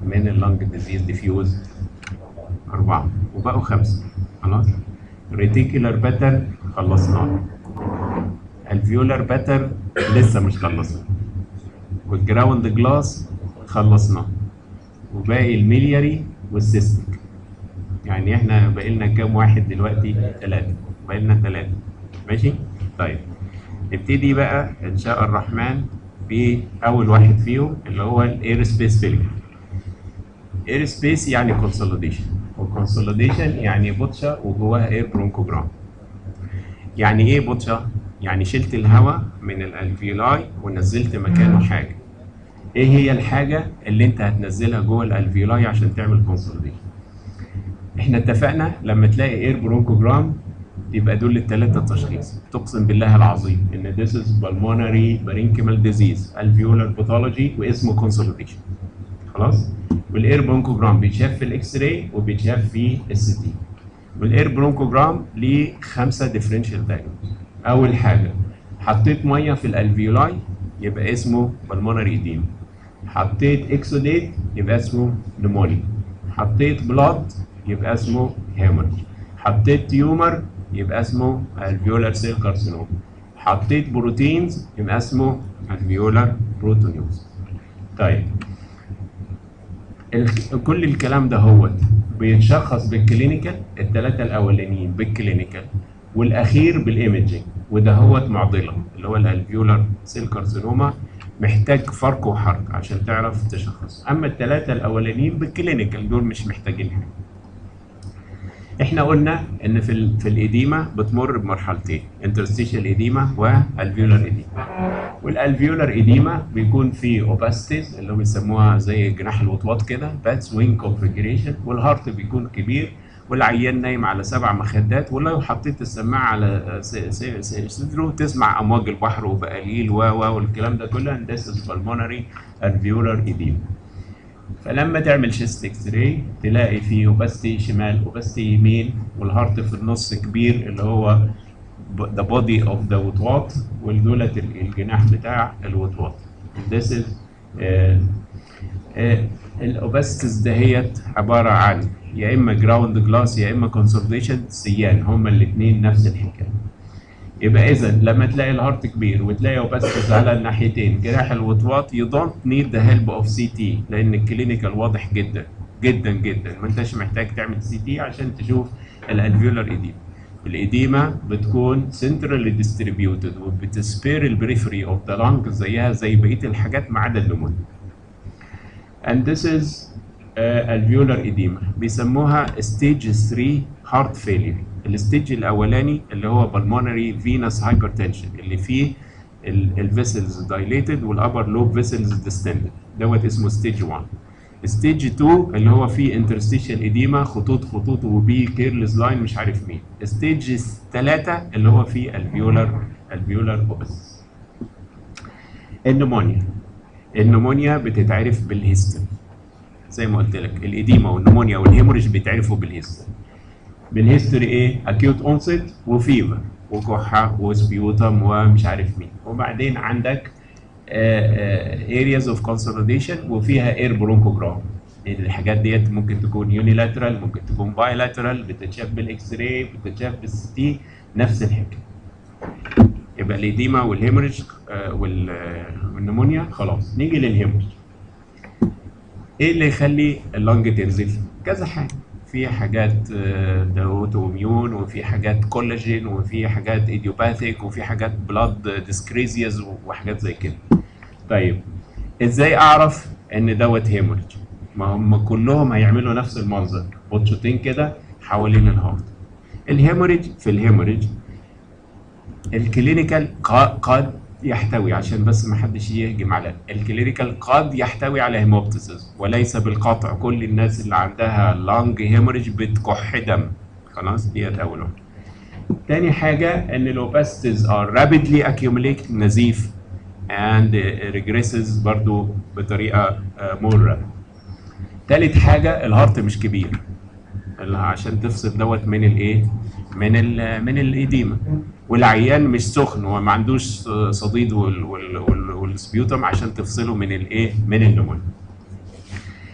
من اللنج ديزيز ديفيوز 4 وبقوا 5 خلاص. ريتيكولار باترن خلصناه، الفيولار باترن لسه مش خلصناه، والجراوند جلاس خلصناه، وباقي الميلياري والسيستيك. يعني احنا باقي لنا كام واحد دلوقتي؟ 3. باقي لنا 3 ماشي؟ طيب نبتدي بقى ان شاء الرحمن في اول واحد فيهم اللي هو الاير سبيس فيلير. اير سبيس يعني كونسوليديشن، والكونسوليديشن يعني بطشه وجواها اير برونكوجرام. يعني ايه بطشه؟ يعني شلت الهواء من الالفيولاي ونزلت مكانه حاجه. ايه هي الحاجه اللي انت هتنزلها جوه الالفيولاي عشان تعمل كونسوليديشن؟ احنا اتفقنا لما تلاقي اير برونكوجرام يبقى دول الثلاثه تشخيص. تقسم بالله العظيم ان this is pulmonary parenchymal disease alveolar pathology واسمه كونسوليديشن خلاص. والاير برونكوجرام بيتشاف في الاكس راي وبيتشاف في السي تي. والاير برونكوجرام ليه 5 ديفرنشال دايجنوز. اول حاجه حطيت ميه في الالفيولاي يبقى اسمه بالمونري ايديما. حطيت اكسوديت يبقى اسمه نمونيا. حطيت بلاد يبقى اسمه هيموريج. حطيت تيومر يبقى اسمه الفيولار سيل كارسينوم. حطيت بروتينز يبقى اسمه الفيولار بروتونيوز. طيب كل الكلام ده هو بيتشخص بالكلينيكال، الثلاثه الاولانيين بالكلينيكال والاخير بالايمجنج، وده هو معضله اللي هو الالفيولار سيل كارسينوما محتاج فرق وحرق عشان تعرف تشخص. اما الثلاثه الاولانيين بالكلينيكال دول مش محتاجين حاجه. احنا قلنا ان في الاديمه بتمر بمرحلتين، انترستيشال اديمه والفيولار اديمه. والالفيولار اديمه بيكون فيه اوباستيز اللي هم بيسموها زي جناح الوطواط كده، باتس وينج كونفجريشن، والهارت بيكون كبير والعيان نايم على 7 مخدات، ولو حطيت السماعه على صدره تسمع امواج البحر وبقاليل والكلام ده كله. This is pulmonary alveolar edema. فلما تعمل شيست اكس راي تلاقي فيه اوباستي شمال اوباستي يمين، والهارت في النص كبير اللي هو the body of the وطواط، والدولة الجناح بتاع الوطواط. This is الاوباستيز دهيت عبارة عن يا اما جراوند جلاس يا اما كونسوليديشن سيان، هما الاثنين نفس الحكاية. يبقى اذا لما تلاقي الهارت كبير وتلاقي اوباستيز على الناحيتين جناح الوطواط you don't need the help of CT، لان الكلينيكال واضح جدا جدا جدا، ما انتش محتاج تعمل CT عشان تشوف الالفيولار ايديما. الإديمة بتكون centrally distributed وبتسبير البريفري اوف ذا لانج زيها زي بقية الحاجات ما عدا النمونيا. And this is alveolar edema بيسموها stage 3 heart failure. الستيج الأولاني اللي هو pulmonary venous hypertension اللي فيه الفيسلز dilated والupper lobe vessels distended، دوت اسمه stage 1. ستيج 2 اللي هو فيه انترستيشال اديما، خطوط وبي كيرلز لاين مش عارف مين. ستيج 3 اللي هو فيه الفيولار اوبس. النمونيا بتتعرف بالهيستوري زي ما قلت لك. الاديما والنمونيا والهيموريج بيتعرفوا بالهيستوري. بالهيستوري ايه؟ اكيوت اونست وفيفر وكحه وسبيوتم ومش عارف مين، وبعدين عندك areas of consolidation وفيها اير برونكوجرام. الحاجات ديت ممكن تكون يونيلاترال ممكن تكون بايلاترال، بتتشاف بالاكس راي بتتشاف بالسي تي، نفس الحكايه. يبقى الاديما والهيموريج والنمونيا. خلاص نيجي للهيموريج. ايه اللي يخلي اللنج تنزف؟ كذا حاجه. في حاجات اوتوميون، وفي حاجات كولاجين، وفي حاجات ايديوباثيك، وفي حاجات بلاد ديسكريزياز وحاجات زي كده. طيب ازاي اعرف ان دوت هيموريج؟ ما هم كلهم هيعملوا نفس المنظر، بطشتين كده حوالين الهارت. الهيموريج في الهيموريج الكلينيكال قد يحتوي، عشان بس ما حدش يهجم على الكلينيكال، قد يحتوي على هيموبتيسيس وليس بالقطع. كل الناس اللي عندها لانج هيموريج بتكح دم. خلاص ديت اول واحده. تاني حاجه ان الاوباستيز ار رابيدلي اكيوميليت نزيف and regresses برضو بطريقه مره. تالت حاجه الهارت مش كبير عشان تفصل دوت من الايه؟ من الاديمه. والعيان مش سخن وما عندوش صديد والسبيوتم عشان تفصله من الايه؟ من النمونيا.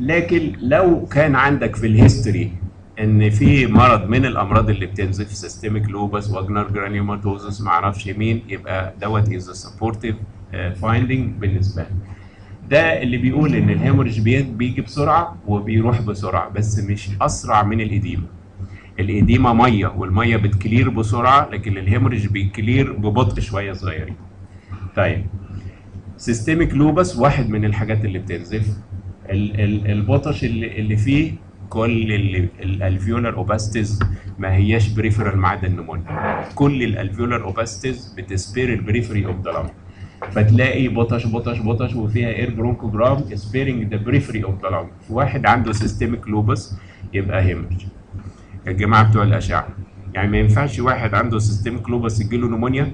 لكن لو كان عندك في الهيستوري ان في مرض من الامراض اللي بتنزف سيستميك لوبس واجنر جرانيوماتوزس ما اعرفش مين، يبقى دوت از سبورتيف فايندينج بالنسبه لك. ده اللي بيقول ان الهيموريج بيجي بسرعه وبيروح بسرعه، بس مش اسرع من الاديمه. الاديمه ميه والميه بتكلير بسرعه، لكن الهيموريج بيكلير ببطء شويه صغيرين. طيب سيستميك لوبس واحد من الحاجات اللي بتنزف. البطش اللي فيه كل الالفيولار اوباستيز ما هياش بريفرال ما عدا النمونيا. كل الالفيولار اوباستيز بتسبير البريفري اوف ذا لانج، فتلاقي بطش بطش بطش وفيها اير برونكوجرام سبيرنج ذا بريفري اوف ذا لانج. واحد عنده سيستميك لوبس يبقى هيمرج. يا جماعه بتوع الاشعه، يعني ما ينفعش واحد عنده سيستميك لوبس يجيله نمونيا؟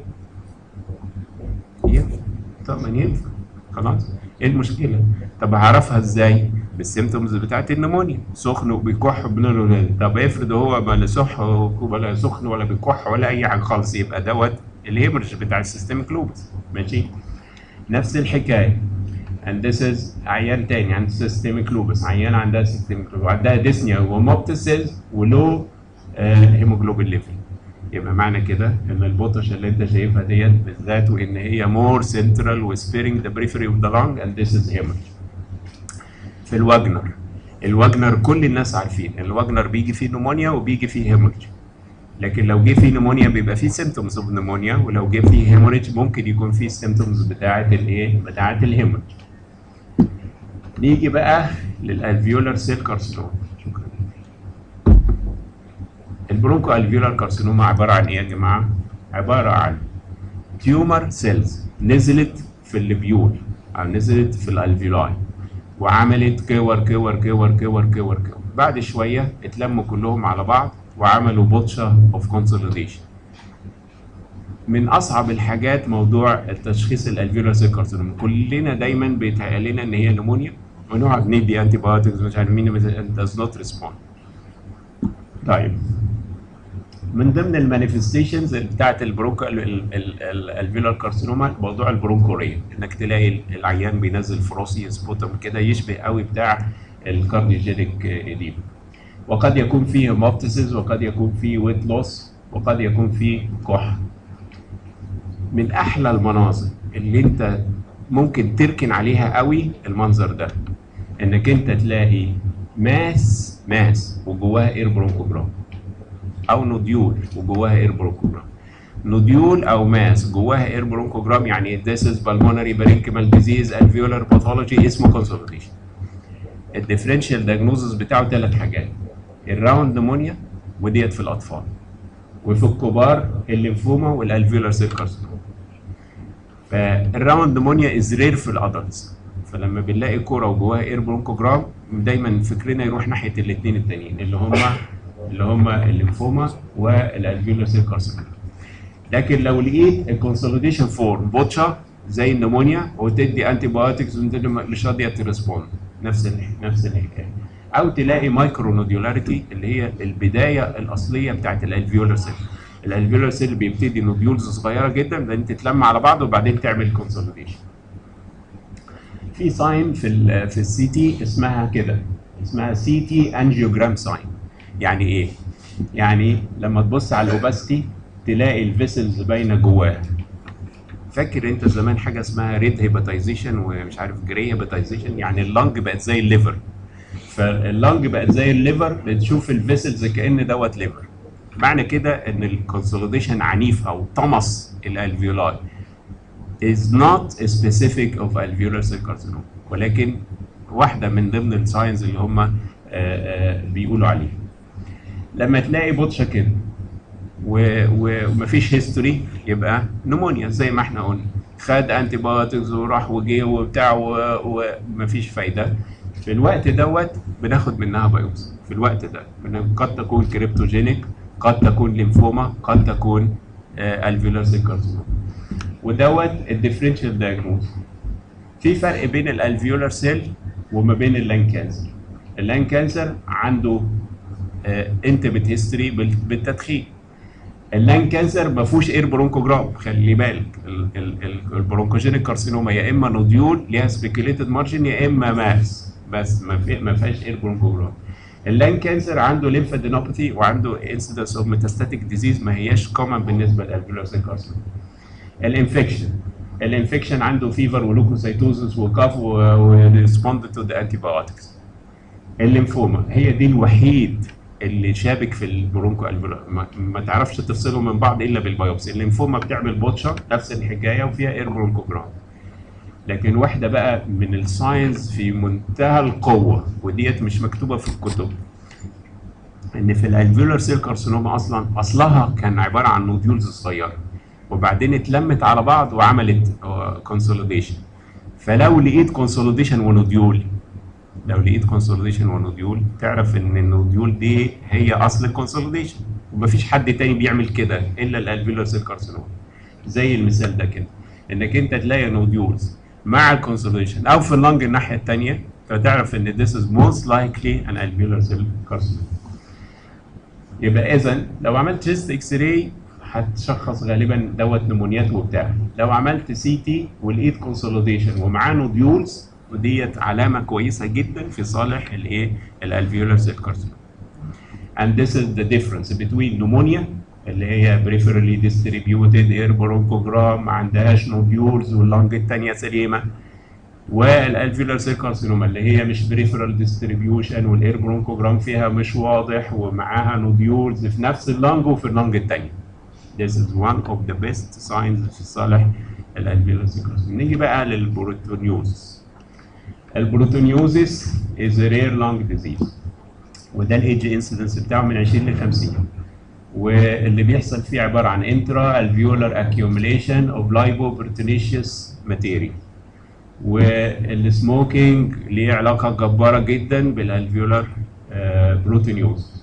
ينفع طبعا ينفع، خلاص. ايه المشكله؟ طب هعرفها ازاي؟ بالسيمتومز بتاعت النمونيا، سخن وبيكح بنقول. طب افرض هو ولا سخن ولا بيكح ولا اي حاجه خالص، يبقى دوت الهيمرج بتاع السيستميك لوبس. ماشي؟ نفس الحكايه. and this is عيان تاني عند سيستميك لوبس، عيان عندها سيستميك لوبس وعندها ديسنيا وموبتسيز ولو هيموجلوبين ليفل. يبقى معنى كده ان البطش اللي انت شايفها ديت بالذات وان هي مور سنترال وسبيرنج ذا بريفري اوف ذا لانج اند ذيس از هيمرج. في الواجنر كل الناس عارفين الواجنر بيجي فيه نمونيا وبيجي فيه هيموريج، لكن لو جه فيه نمونيا بيبقى فيه سيمتومز اوف نمونيا، ولو جه فيه هيموريج ممكن يكون فيه سيمتومز بتاعه الايه؟ بتاعه الهيموريج. نيجي بقى للالفيولار سيل كارسينوما. شكرا. البرونكو الفيولار كارسينوما عباره عن ايه يا جماعه؟ عباره عن تيومر سيلز نزلت في الليبيول او نزلت في الالفيولاي وعملت كور كور كور كور كور كور. بعد شويه اتلموا كلهم على بعض وعملوا بوتشا اوف كونسوليديشن. من اصعب الحاجات موضوع التشخيص الالفيولار سيل كارسينوما. كلنا دايما بيتهيأ لنا ان هي نمونيا ونقعد ندي انتي بايوتكس مش عارف مين does not respond. طيب من ضمن المانيفستيشنز بتاعت البرونكو الالفيولار كارسينوما موضوع البرونكوريا، انك تلاقي العيان بينزل فروسي سبوتم كده يشبه قوي بتاع الكارديوجينيك اديم، وقد يكون فيه هيموبتسيس وقد يكون فيه ويت لوس وقد يكون فيه كح. من احلى المناظر اللي انت ممكن تركن عليها قوي المنظر ده، انك انت تلاقي ماس وجواها اير برونكوجرام، او نوديول وجواها اير برونكوجرام. نوديول او ماس جواها اير برونكوجرام يعني this is pulmonary parenchymal disease alveolar pathology اسمه consolidation. الديفرنشال دايجنوزس بتاعه ثلاث حاجات: الراوند نمونيا وديت في الاطفال، وفي الكبار الليمفوما والالفيولار سيل كارسينوما. فالراوند نمونيا از رير في الادلتس، فلما بنلاقي كوره وجواها اير برونكوجرام دايما فكرنا يروح ناحيه الاثنين التانيين اللي هم الليمفوما والالفيولار سيل كارسينوما. لكن لو لقيت الكونسوليديشن فورم بوتشا زي النمونيا وتدي انتي بايوتكس مش راضيه تريسبوند، نفس الحكايه. او تلاقي مايكرو نوديولاريتي اللي هي البدايه الاصليه بتاعت الالفيولار سيل. الالفيولار سيل بيبتدي نوديولز صغيره جدا بعدين تتلم على بعض وبعدين تعمل كونسوليديشن. في ساين في السي تي اسمها كده، اسمها سي تي انجيوجرام ساين. يعني ايه؟ يعني لما تبص على الاوباستي تلاقي الفيسلز باينه جواها. فاكر انت زمان حاجه اسمها ريد هيباتايزيشن ومش عارف جري هيباتايزيشن؟ يعني اللنج بقت زي الليفر، فاللنج بقت زي الليفر بتشوف الفيسلز كأن دوت ليفر. معنى كده ان الكونسوليديشن عنيف او طمس الالفيولاي is not specific of alveolar cell carcinoma، ولكن واحده من ضمن الساينز اللي هم بيقولوا عليها. لما تلاقي بوتشه كده ومفيش هيستوري يبقى نمونيا زي ما احنا قلنا، خد انتي بايوتكس وراح وجه وبتاع ومفيش فايده. في الوقت دوت بناخد منها بايوبسي. في الوقت ده قد تكون كريبتوجينيك، قد تكون ليمفوما، قد تكون الفيولار سيل كارسينوما. ودوت الديفرنشال دايجنوز. في فرق بين الالفيولار سيل وما بين اللان كانسر. اللان كانسر عنده انتبت هيستوري بالتدخين. اللان كانسر ما فيهوش اير برونكوجرام، خلي بالك. البرونكوجينيك كارسينوما يا اما نوديول ليها سبيكيوليتد مارجن يا اما ماس. بس ما فيهاش اير برونكوجرام. اللان كانسر عنده ليمفادينوباثي وعنده انسيدنس اوف ميتاستاتيك ديزيز ما هياش كومن بالنسبه للالفيولار سيل كارسينوما. الانفكشن عنده فيفر ولوكوسايتوزس وكاف وريسبوند تو ذا انتي بايوتكس. الليمفوما هي دي الوحيد اللي شابك في البرونكو الفيولار، ما تعرفش تفصلهم من بعض الا بالبيوبسي. الليمفوما بتعمل بوتشر نفس الحكايه وفيها اير برونكوجرام. لكن واحده بقى من الساينز في منتهى القوه وديت مش مكتوبه في الكتب، ان في الالفيولار سيل كارسينوما اصلها كان عباره عن نوديولز صغيره وبعدين اتلمت على بعض وعملت كونسوليديشن. فلو لقيت كونسوليديشن ونوديول، تعرف ان النوديول دي هي اصل الكونسوليديشن، ومفيش حد تاني بيعمل كده الا الالفيولار سيل كارسينوما. زي المثال ده كده، انك انت تلاقي نوديولز مع الكونسوليديشن او في اللنج الناحيه الثانيه، فتعرف ان this is most likely an alveolar cell carcinoma. يبقى اذا لو عملت تشيست اكس راي هتشخص غالبا دوت نمونيات وبتاع. لو عملت سي تي ولقيت كونسوليديشن ومعاه نوديولز، وديت علامه كويسه جدا في صالح الايه الالفيولار سيل كارسينوما. and this is the difference between pneumonia اللي هي peripherally distributed air bronchogram ما عندهاش نوديولز واللنج الثانيه سليمه، والالفيولار سيل كارسينوما اللي هي مش بريفرال ديستريبيوشن والاير برونكوجرام فيها مش واضح ومعاها نوديولز في نفس اللنج وفي اللنج الثانيه. This is one of the best signs في صالح الالفيولار سيل كارسينوما. نيجي بقى للبروتونيوزس. البروتونيوزس is a rare lung disease وده الايدج انسيدنس بتاعه من 20 ل 50، واللي بيحصل فيه عباره عن intra alveolar accumulation of lipoproteinaceous material. والسموكينج ليه علاقه جباره جدا بالالفيولار بروتونيوز.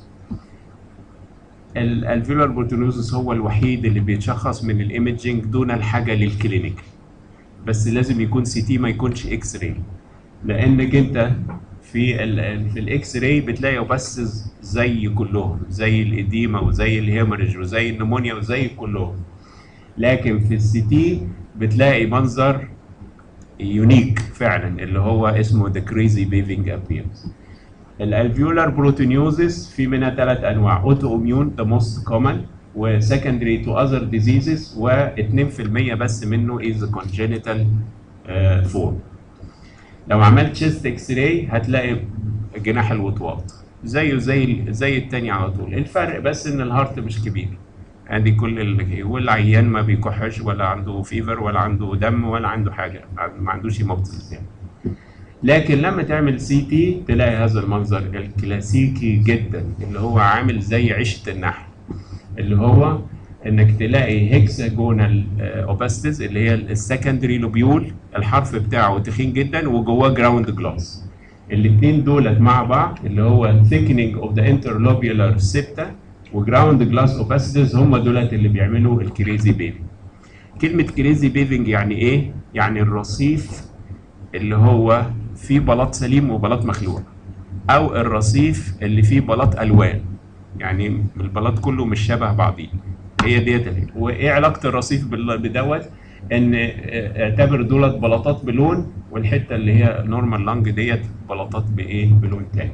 الالفيولار بروتونيوز هو الوحيد اللي بيتشخص من الايمجنج دون الحاجه للكلينيك، بس لازم يكون سي تي ما يكونش اكس راي، لانك انت في الاكس راي بتلاقي بس زي كلهم، زي الاديمه وزي الهيموريج وزي النمونيا وزي كلهم، لكن في السي تي بتلاقي منظر يونيك فعلا اللي هو اسمه the crazy paving appearance. الالفيولار بروتونيوزس في منها 3 انواع، اوتو اميون the most common وسكندري to other diseases و2% بس منه is congenital form. لو عملت chest اكس راي هتلاقي جناح الوطواط زيه زي الثاني على طول، الفرق بس ان الهارت مش كبير. ادي كل والعيان ما بيكحش ولا عنده فيفر ولا عنده دم ولا عنده حاجه، ما عندوش هيموبتسيس يعني. لكن لما تعمل سي تي تلاقي هذا المنظر الكلاسيكي جدا اللي هو عامل زي عشه النحل، اللي هو انك تلاقي هيكساجونال اوباستيز اللي هي السكندري لوبيول، الحرف بتاعه تخين جدا وجواه جراوند جلاس. الاثنين دولت مع بعض اللي هو thickening of the interlobular septa وجراوند جلاس اوباسيتيز هم دولت اللي بيعملوا الكريزي بيفنج. كلمه كريزي بيفنج يعني ايه؟ يعني الرصيف اللي هو فيه بلاط سليم وبلاط مخلوع، او الرصيف اللي فيه بلاط الوان، يعني البلاط كله مش شبه بعضيه. هي ديت وايه علاقه الرصيف بدوت؟ ان اعتبر دولت بلاطات بلون والحته اللي هي نورمال لانج ديت بلاطات بايه؟ بلون تاني.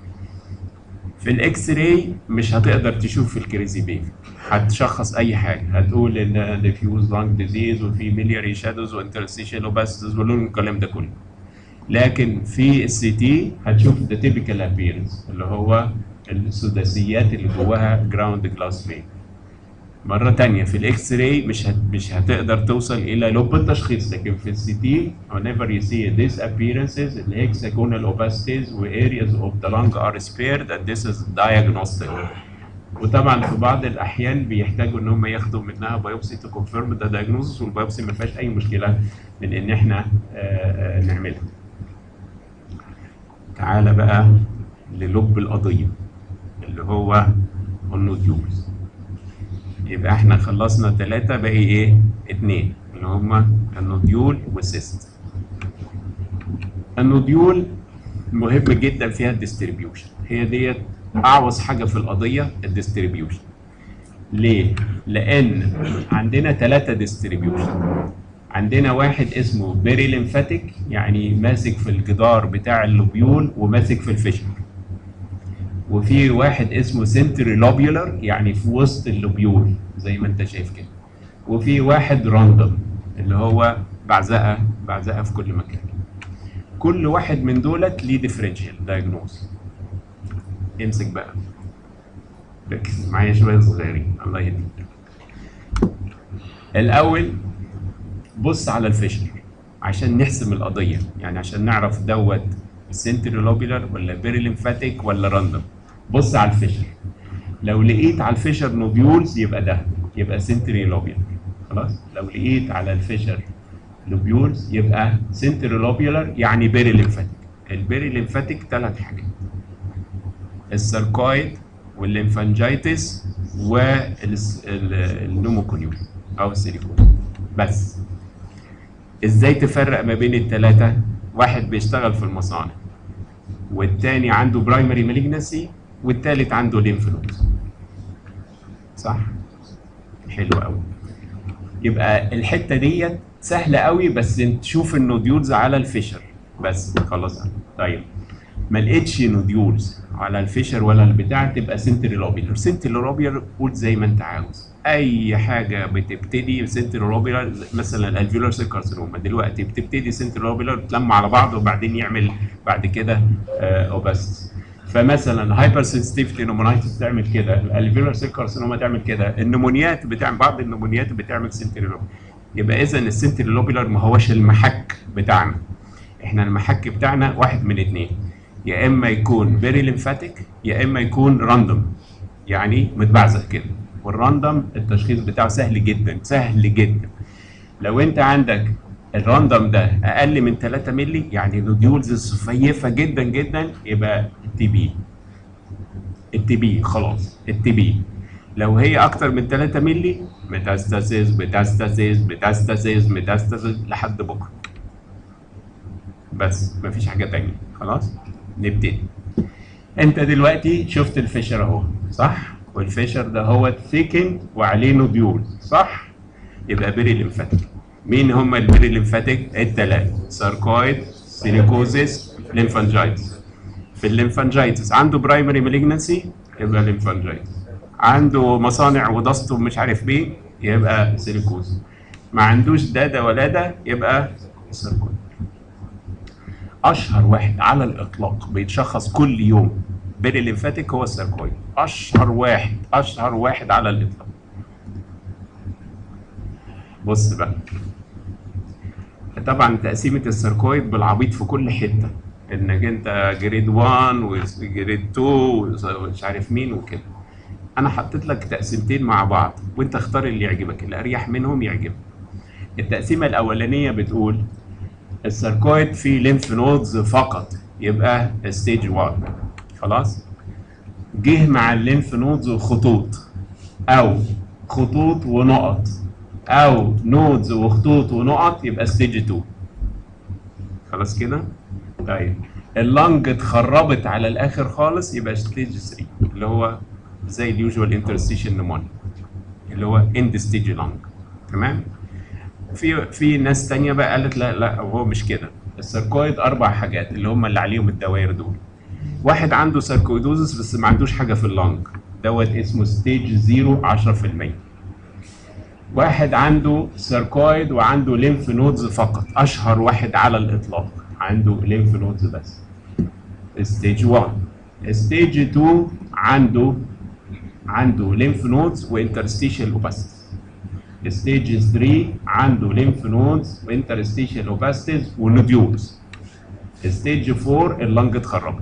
في الاكس راي مش هتقدر تشوف الكريزي بيفنج، هتشخص اي حاجه، هتقول ان ديفيوز لانج ديزيز وفي ميلياري شادوز وانترستيشال اوباسيتيز والكلام ده كله. لكن في السي تي هتشوف ذا تيبيكال ابييرنس اللي هو السداسيات اللي جواها جراوند جلاس فين. مره ثانيه في الاكس راي مش هتقدر توصل الى لب التشخيص، لكن في السي تي whenever you see these appearances the hexagonal opacities areas of the lung are spared and this is diagnostic. وطبعا في بعض الاحيان بيحتاجوا ان هم ياخدوا منها بايوبسي تو كونفيرم ذا دايجنوستس، والبايوبسي ما فيهاش اي مشكله من ان احنا نعملها. تعالى بقى للب القضيه اللي هو النوديولز. يبقى احنا خلصنا 3، باقي ايه؟ 2 اللي هما النوديول والسيست. النوديول مهم جدا فيها الديستريبيوشن، هي ديت اعوز حاجه في القضيه الديستريبيوشن. ليه؟ لان عندنا 3 ديستريبيوشن. عندنا واحد اسمه بيري ليمفاتيك، يعني ماسك في الجدار بتاع اللوبيول وماسك في الفيشر. وفي واحد اسمه سنتري لوبيولر، يعني في وسط اللوبيول زي ما انت شايف كده. وفي واحد راندوم اللي هو بعزقه في كل مكان. كل واحد من دولت ليه ديفرنشال دايجنوز. امسك بقى، ركز معايا شويه صغيرين الله يهديك. الاول بص على الفيشر عشان نحسم القضيه، يعني عشان نعرف دوت سنتري لوبيولر ولا بيري ليمفاتيك ولا راندوم. بص على الفيشر، لو لقيت على الفيشر نوبيولز يبقى سنتري لوبيولر. خلاص، لو لقيت على الفيشر لوبيولز يبقى سنتري لوبيولر يعني بيري ليمفاتيك. البيري ليمفاتيك 3 حاجات: الساركويد والليمفانجيتس والنوموكونيول او السيليكون. بس ازاي تفرق ما بين ال3؟ واحد بيشتغل في المصانع، والتاني عنده برايمري مالجنسي، والتالت عنده ليمف نودز. صح؟ حلو قوي. يبقى الحته ديت سهله قوي، بس تشوف النوديولز على الفيشر بس خلاص. طيب ما لقيتش نوديولز على الفيشر ولا البتاع، تبقى سنتري لوبيولر. سنتري لوبيولر قول زي ما انت عاوز، اي حاجه بتبتدي سنتري لوبيولر. مثلا الالفيولار سيل كارسينوما دلوقتي بتبتدي سنتري لوبيولر، تلم على بعض وبعدين يعمل بعد كده اوباست. فمثلا هايبر سنسيتيفيتي نومونايتس تعمل كده، الالفيولار سيل كارسينوما تعمل كده، النمونيات بتعمل، بعض النمونيات بتعمل سنتري لوبيولر. يبقى اذا السنتري لوبيولر ما هوش المحك بتاعنا، احنا المحك بتاعنا واحد من اتنين: يا اما يكون بيري ليمفاتيك يا اما يكون راندوم، يعني متبعزق كده. والراندوم التشخيص بتاعه سهل جدا سهل جدا. لو انت عندك الراندوم ده اقل من 3 مللي، يعني نوديولز صفيفه جدا جدا، يبقى التي بي خلاص. التي بي لو هي اكتر من 3 مللي، ميتاستاسيس ميتاستاسيس ميتاستاسيس ميتاستاسيس لحد بكره. بس مفيش حاجه تانية. خلاص نبتدي. انت دلوقتي شفت الفيشر اهو، صح؟ والفيشر ده هو ثيكن وعليه نوديول، صح؟ يبقى بيري ليمفاتيك. مين هم البيري ليمفاتيك؟ ال3: ساركويد، سيليكوزيس، ليمفانجيتس. في الليمفانجيتس عنده برايمري مالجنسي يبقى ليمفانجيتس، عنده مصانع وضغط ومش عارف بيه يبقى سيليكوز، ما عندوش ده ولا ده يبقى ساركويد. اشهر واحد على الاطلاق بيتشخص كل يوم بيري ليمفاتيك هو الساركويد. اشهر واحد على الاطلاق. بص بقى، طبعا تقسيمه الساركويد بالعبيط في كل حته، انك انت جريد 1 وجريد 2 ومش عارف مين وكده. انا حطيت لك تقسيمتين مع بعض وانت اختار اللي يعجبك، الاريح منهم يعجبك. التقسيمه الاولانيه بتقول الساركويد فيه ليمف نودز فقط، يبقى ستيج 1. خلاص، جه مع الليمف نودز خطوط، او خطوط ونقط، او نودز وخطوط ونقط، يبقى ستيج 2. خلاص كده. طيب اللنج اتخربت على الاخر خالص، يبقى ستيج 3 اللي هو زي اليوجوال انترستيشن نمونيا اللي هو اند ستيج لنج. تمام. في ناس تانية بقى قالت لا هو مش كده. الساركويد 4 حاجات اللي هم اللي عليهم الدوائر دول. واحد عنده ساركويدوزس بس ما عندوش حاجه في اللنج، دوت اسمه ستيج 0 10%. واحد عنده ساركويد وعنده ليمف نودز فقط، اشهر واحد على الاطلاق عنده ليمف نودز بس، ستيج 1. ستيج 2 عنده ليمف نودز وانترستيشال اوباستي. ستيج 3 عنده ليمف نودز وانترستيشال اوباستيز ونوديولز. ستيج 4 اللنج اتخربت.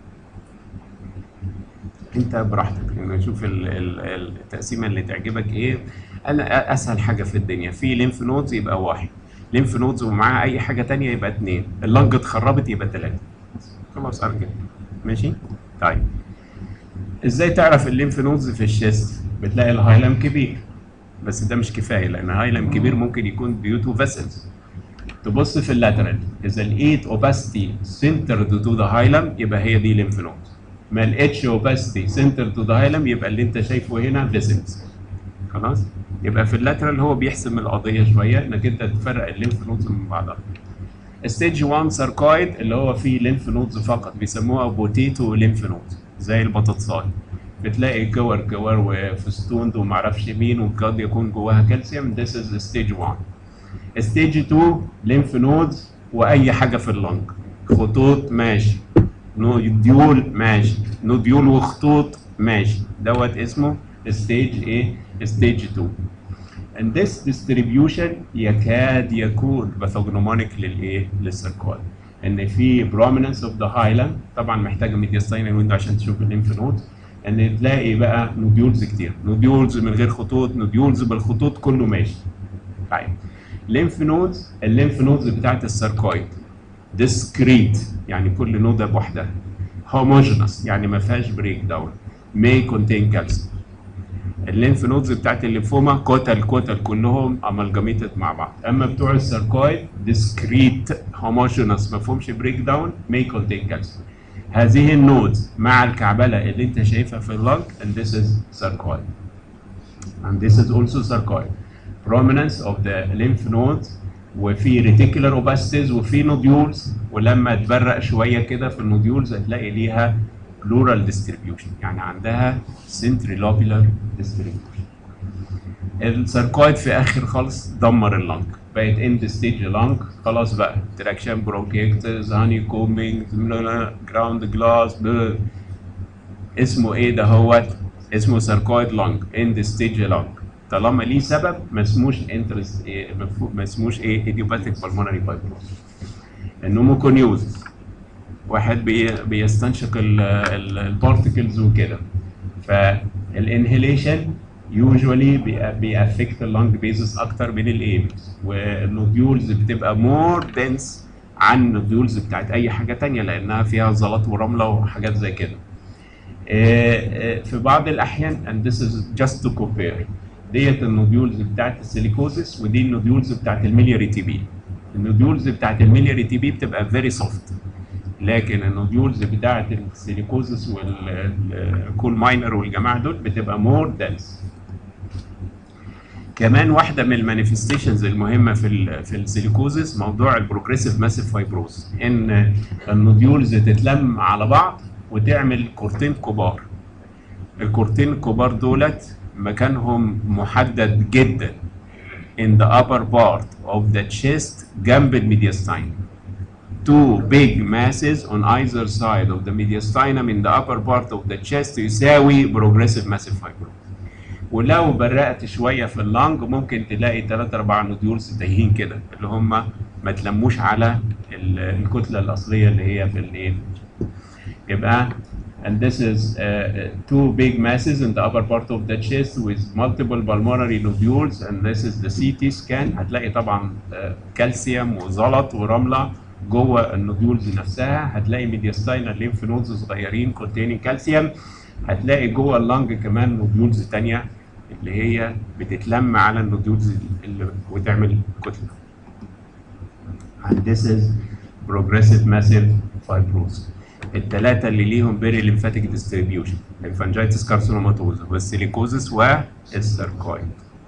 انت براحتك يعني، شوف التقسيمه اللي تعجبك ايه. انا اسهل حاجه في الدنيا في ليمف نودز يبقى 1، ليمف نودز ومعاها اي حاجه ثانيه يبقى 2، اللنج اتخربت يبقى 3. خلاص ارجع ماشي. طيب ازاي تعرف الليمف نودز في الشيست؟ بتلاقي الهايلم كبير، بس ده مش كفايه لان هايلم كبير ممكن يكون ديو تو فيسلز. تبص في اللاترال، اذا لقيت اوباستي سنترد تو ذا هايلم يبقى هي دي ليمف نودز. ما لقيتش اوباستي سنترد تو ذا هايلم يبقى اللي انت شايفه هنا فيسلز. خلاص. يبقى في اللاترال هو بيحسم القضيه شويه انك انت تفرق الليمف نودز من بعضها. ستيج 1 ساركويد اللي هو فيه ليمف نودز فقط، بيسموها بوتيتو ليمف نودز زي البطاطساي، بتلاقي كور وفستون ومعرفش مين وقد يكون جواها كالسيوم. This is stage 1. ستيج 2 ليمف نودز واي حاجه في اللنج، خطوط ماشي، نوديول ماشي، نوديول وخطوط ماشي، دوت اسمه ستيج ايه؟ ستيج 2. and this distribution يكاد يكون باثوجنومونيك للايه؟ للسيركويد، ان في prominence of the hilum، طبعا محتاجه ميدياستاينال ويندو عشان تشوف الليمف نود، ان تلاقي بقى نوديولز كتير، نوديولز من غير خطوط، نوديولز بالخطوط، كله ماشي. طيب ليمف نودز، الليمف نودز بتاعت السيركويد discrete يعني كل نوده بوحدها، homogeneous يعني ما فيهاش بريك داون، may contain calcium. الليمف نودز بتاعت الليمفوما كتل كلهم امالجاميتد مع بعض، اما بتوع السيركويد discrete homogeneous ما فيهمش بريك داون may contain calcium. هذه النودز مع الكعبله اللي انت شايفها في اللنج and this is sarcoid and this is also sarcoid. prominence of the lymph nodes وفي reticular opacities وفي نوديولز، ولما تبرق شويه كده في النوديولز هتلاقي ليها pleural distribution يعني عندها centrilobular distribution. الساركويد في اخر خالص دمر اللنج، بقت اند ستيج لنج، خلاص بقى تراكشن برونكيكتس هاني كومينج جراوند جلاس، اسمه ايه ده؟ هو اسمه ساركويد لنج، اند ستيج لنج، طالما ليه سبب ما اسموش انترست، ما اسموش ايه؟ ايديوباثيك بالمونري فايبروز. النوموكونيوز واحد بيستنشق البارتكلز وكده، فالانهيليشن يوجوالي بيأفكت اللنج بيزس اكتر من الايمز، والنوديولز بتبقى مور دنس عن النوديولز بتاعت اي حاجه ثانيه لانها فيها زلط ورمله وحاجات زي كده. في بعض الاحيان and this is just to compare، ديت النوديولز بتاعت السيليكوزيس ودي النوديولز بتاعت الميلياري تي بي. النوديولز بتاعت الميلياري تي بي بتبقى فيري سوفت، لكن النوديولز بتاعت السيليكوزيس والكول ماينر والجماعه دول بتبقى مور دنس. كمان واحده من المانيفستيشنز المهمه في السيليكوزيس موضوع البروجريسيف ماسيف فايبروز، ان النوديولز تتلم على بعض وتعمل كورتين كبار. الكورتين الكبار دولت مكانهم محدد جدا in the upper part of the chest جنب الميدياستاين. Two big masses on either side of the mediastinum in the upper part of the chest يساوي progressive massive fibrosis. ولو برقت شويه في اللنج ممكن تلاقي 3-4 نوديولز تايهين كده اللي هم ما تلموش على الكتله الاصليه اللي هي في الايه. يبقى and this is two big masses in the upper part of the chest with multiple pulmonary nodules and this is the CT scan. هتلاقي طبعا كالسيوم وزلط ورمله جوه النوديولز نفسها، هتلاقي ميدياستاينال ليمف نودز صغيرين containing كالسيوم، هتلاقي جوه اللنج كمان نوديولز ثانيه اللي هي بتتلم على النوديولز اللي وتعمل كتله. and this is progressive massive fibrosis. الثلاثه اللي ليهم بيري ليمفاتيك ديستريبيوشن، الفانجيتس كارسينوماتوزا والسيليكوزس والساركويد.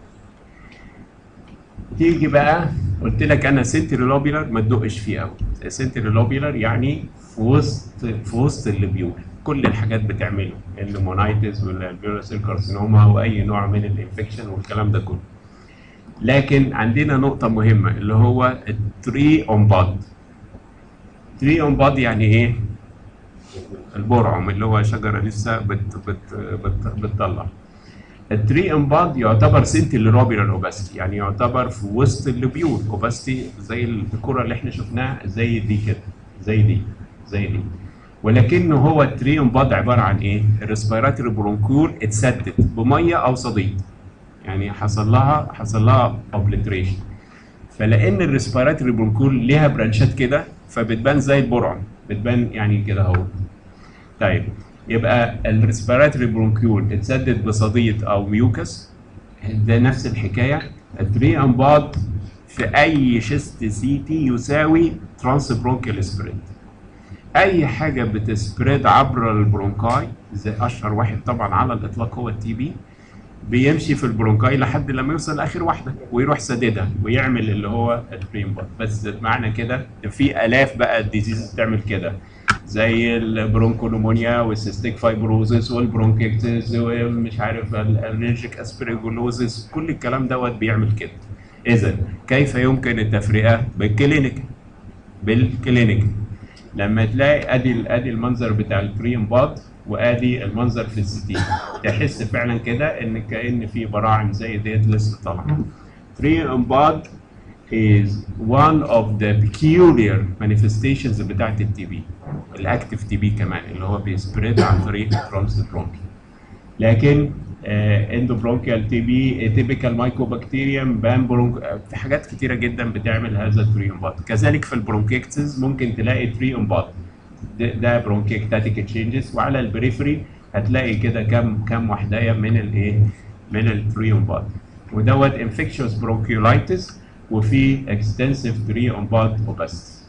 تيجي بقى قلت لك انا سنتريلوبيلر ما تدقش فيه قوي. سنتريلوبيلر يعني في وسط الليبيول كل الحاجات بتعمله، الليمونايتس والالفيولار كارسينوما واي نوع من الانفكشن والكلام ده كله. لكن عندنا نقطه مهمه اللي هو التري اون باد. تري اون باد يعني ايه؟ البرعم اللي هو شجره لسه بتطلع. التري اون باد يعتبر سنتريلوبيلر اوباستي، يعني يعتبر في وسط الليبيول اوباستي زي الكره اللي احنا شفناها زي دي كده، زي دي، ولكنه هو التري اون باد عباره عن ايه؟ الريسبيراتوري برونكيول اتسدت بميه او صديد، يعني حصل لها اوبليتريشن، فلان الريسبيراتوري برونكيول ليها برانشات كده فبتبان زي البرعم، بتبان يعني كده اهو. طيب يبقى الريسبيراتوري برونكيول اتسدد بصديد او ميوكس، ده نفس الحكايه. التري اون باد في اي شيست سي تي يساوي ترانس برونكيال سبريد. اي حاجه بتسبريد عبر البرونكاي زي اشهر واحد طبعا على الاطلاق هو التي بي، بيمشي في البرونكاي لحد لما يوصل لاخر واحده ويروح سددها ويعمل اللي هو البريمبات. بس معنى كده في الاف بقى الديزيز بتعمل كده، زي البرونكولومونيا والسيستيك فايبروزيس والبرونكيكتس ومش عارف الالرجيك اسبرجلوزيس، كل الكلام دوت بيعمل كده. اذا كيف يمكن التفرقه بالكلينيك لما تلاقي ادي المنظر بتاع البريمبات وادي المنظر في السي تي، تحس فعلا كده ان كأن في براعم زي ديت لسه طالعه. بريمبات is one of the peculiar manifestations بتاعت التي بي، الاكتف تي بي كمان، اللي هو بيسبريد عن طريق ترانس برونكي. لكن اندوبرونكيال تي بي، تيبيكال مايكوبكتيريوم، بان برونك، في حاجات كتيره جدا بتعمل هذا التريومبات. كذلك في البرونكيكتس ممكن تلاقي تريومبات، ده برونكيكتاتيك تشينجز، وعلى البريفري هتلاقي كده كم وحدايه من الايه، من التريومبات، ودوت انفكشوس برونكيولايتس، وفي اكستنسيف تريومبات اوباستي.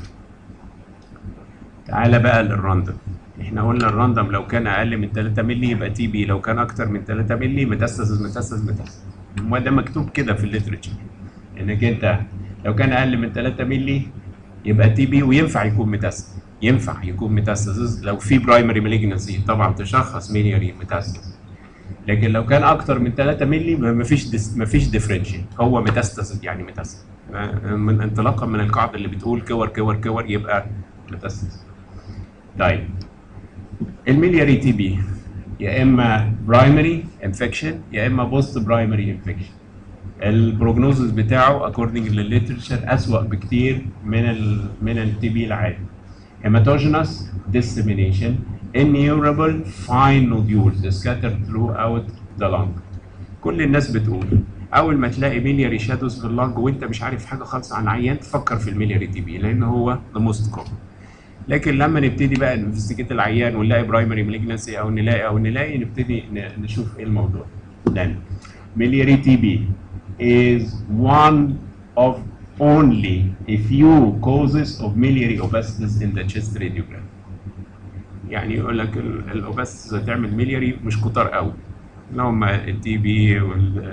تعالى بقى للراندوم. احنا قلنا الراندوم لو كان اقل من 3 مللي يبقى تي بي، لو كان اكتر من 3 مللي ميتاستاسيس. وده مكتوب كده في الليترشر، انك انت لو كان اقل من 3 مللي يبقى تي بي، وينفع يكون ميتاستاسيس لو في برايمري مالجنسي، طبعا تشخص ميلياري ميتاستاسيس. لكن لو كان اكتر من 3 مللي مفيش ديفرنشيال، هو ميتاستاسيس يعني ميتاستاسيس، من انطلاقا من القاعده اللي بتقول كور يبقى ميتاستاسيس. طيب الميلياري تي بي يا اما برايمري انفكشن يا اما بوست برايمري انفكشن. البروجنوزس بتاعه اكوردنج للليترشر اسوأ بكتير من التي بي العادي. هيماتوجينوس dissemination, innumerable fine nodules scattered throughout the lung. كل الناس بتقول اول ما تلاقي ميلياري شادوز في اللنج وانت مش عارف حاجه خالص عن عيان، تفكر في الميلياري تي بي لان هو ذا موست كومن. لكن لما نبتدي بقى نفستيجيت العيان ونلاقي برايمري مالجنسي او نلاقي نبتدي نشوف ايه الموضوع. لان ميلياري تي بي is one of only a few causes of miliary obesidus in the chest radiogram. يعني يقول لك الاوبستس هتعمل ميلياري مش كتار قوي، اللي هم التي بي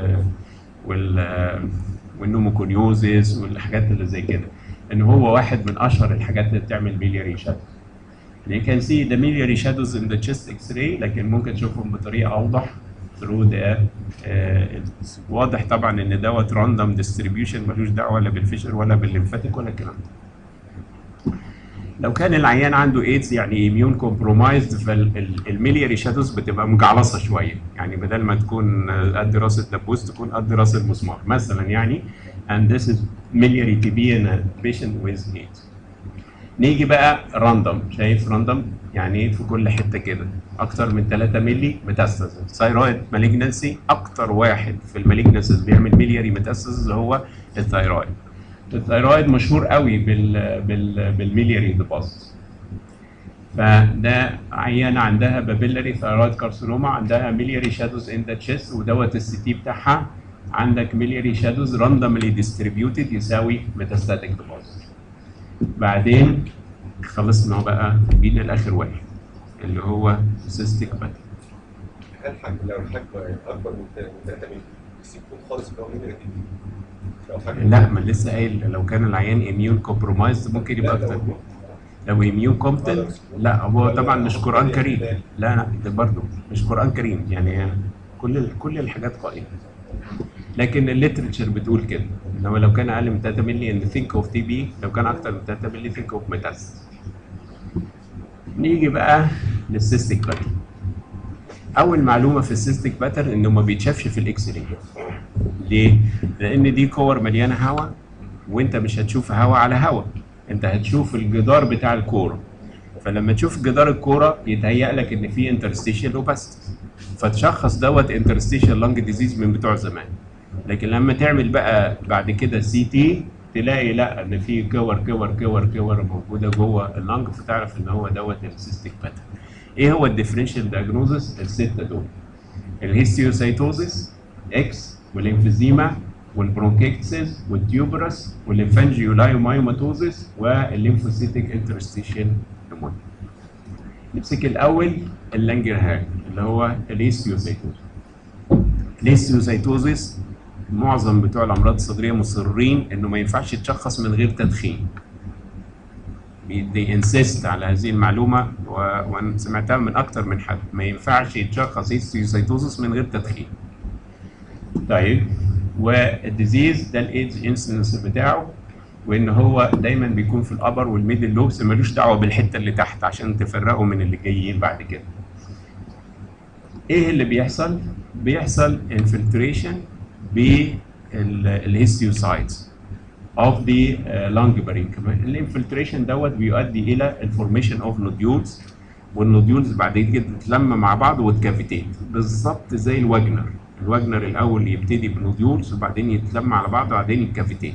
والنوموكونيوزيس والحاجات اللي زي كده، ان هو واحد من اشهر الحاجات اللي بتعمل ميلياري شادوز. You can see the miliary shadows in the chest X-ray، لكن ممكن تشوفهم بطريقه اوضح through the واضح طبعا ان دوت راندوم ديستريبيوشن، ملوش دعوه ولا بالفيشر ولا بالليمفاتيك ولا الكلام ده. لو كان العيان عنده ايدز يعني ايميون كومبرومايزد، فالميلياري شادوز بتبقى مجعلصه شويه، يعني بدل ما تكون قد راس الدبوس تكون قد راس المسمار مثلا يعني. and this is miliary TB in a patient with AIDS. نيجي بقى راندوم، شايف راندوم يعني في كل حته كده اكتر من 3 مللي ميتاستاسيس. ثايرويد مالجنسي اكتر واحد في المالجنسيز بيعمل ميلياري ميتاستاسيس هو الثايرويد. الثايرويد مشهور قوي بالميلياري ديبوزيت. فده عيانه عندها بابيلاري ثايرويد كارسينوما، عندها ميلياري شادوز ان ذا تشيست، ودوت السي تي بتاعها عندك ميلياري شادوز راندوملي ديستريبيوتد يساوي ميتاستاتيك ديبوزيت. بعدين خلصنا بقى بين الاخر واحد اللي هو سيستيك باتر. هل لو الحجم اكبر من 3 مللي يكون خالص لو لا، ما لسه قايل لو كان العيان اميون كومبرومايزد ممكن يبقى اكتر. لو اميون كومبتنت لا، هو طبعا مش قران كريم، لا ده برضه مش قران كريم يعني، كل الحاجات قائمه. لكن الليترشر بتقول كده ان هو لو كان اقل من 3 مللي ان ثينك اوف تي بي، لو كان اكتر من 3 مللي ثينك اوف ميتاستاسيس. نيجي بقى للسيستيك باتر. اول معلومه في السيستيك باتر انه ما بيتشافش في الاكس راي. ليه؟ لان دي كور مليانه هواء، وانت مش هتشوف هواء على هواء، انت هتشوف الجدار بتاع الكوره. فلما تشوف جدار الكوره يتهيأ لك ان في انترستيشال اوباستي، فتشخص دوت انترستيشال لانج ديزيز من بتوع زمان. لكن لما تعمل بقى بعد كده سي تي تلاقي لا، ان في كور موجوده جوه اللانج، فتعرف ان هو دوت السيستيك باتر. ايه هو الديفرنشال دايجنوزس؟ السته دول: الهيستيوسايتوزيس اكس، والانفيزيما، والبرونكيكتسيس، والتيوبرس، والليمفانجيولايومايوماتوزيس، والليمفوسيتيك انترستيشال نمونيا. نمسك الاول اللانجرهان اللي هو الهيستيوسايتوزيس. الهيستيوسايتوزيس معظم بتوع الامراض الصدريه مصرين انه ما ينفعش يتشخص من غير تدخين. they insist على هذه المعلومه وانا سمعتها من اكتر من حد، ما ينفعش يتشخص هيستيوسايتوزيس من غير تدخين. طيب والديزيز ده الايدز انسنس بتاعه، وان هو دايما بيكون في الابر والميدل لوبس، ملوش دعوه بالحته اللي تحت عشان تفرقوا من اللي جايين بعد كده. ايه اللي بيحصل؟ بيحصل انفلتريشن بالهيستيوسايتس of the lung parenchyma. الانفلتريشن دوت بيؤدي الى الفورميشن اوف نوديولز، والنوديولز بعد كده تتلم مع بعض وتكافيتيت بالظبط زي الواجنر. الواجنر الاول يبتدي بنوديولز وبعدين يتلم على بعض وبعدين يتكافيتيت.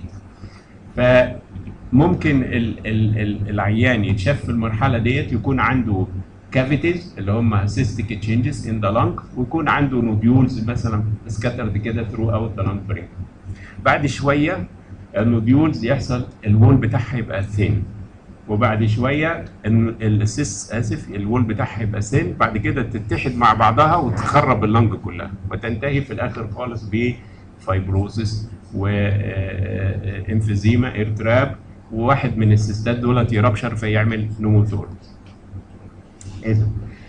فممكن العيان يتشاف في المرحله ديت يكون عنده كافيتيز اللي هم سيستيك تشينجز ان ذا لانج، ويكون عنده نوديولز مثلا سكاترد كده ثرو اوت ذا لانج برين. بعد شويه النوديولز يحصل الوول بتاعها يبقى ثين، وبعد شويه الوول بتاعها يبقى ثين، بعد كده تتحد مع بعضها وتخرب اللنج كلها وتنتهي في الاخر خالص بفايبروزس وانفيزيما ارتراب، وواحد من السيستات دولت يربشر فيعمل نوموثوركس. اذا